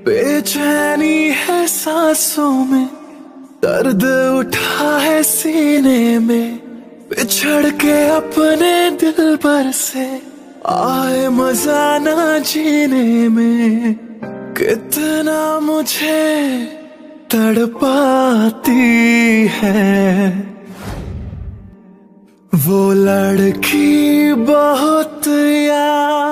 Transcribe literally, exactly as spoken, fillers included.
बेचैनी है सांसों में, दर्द उठा है सीने में। बिछड़ के अपने दिल पर से आए मजा ना जीने में। कितना मुझे तड़पाती है वो लड़की, बहुत याद